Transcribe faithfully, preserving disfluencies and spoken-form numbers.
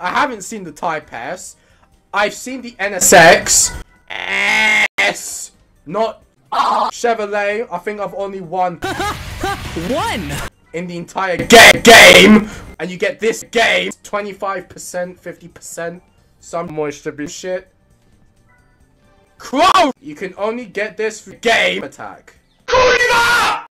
I haven't seen the Type S. I've seen the N S X. S. Not Chevrolet. I think I've only won one in the entire ga game. And you get this game twenty-five percent, fifty percent. Some Moisttiby shit. Crow! You can only get this for game attack.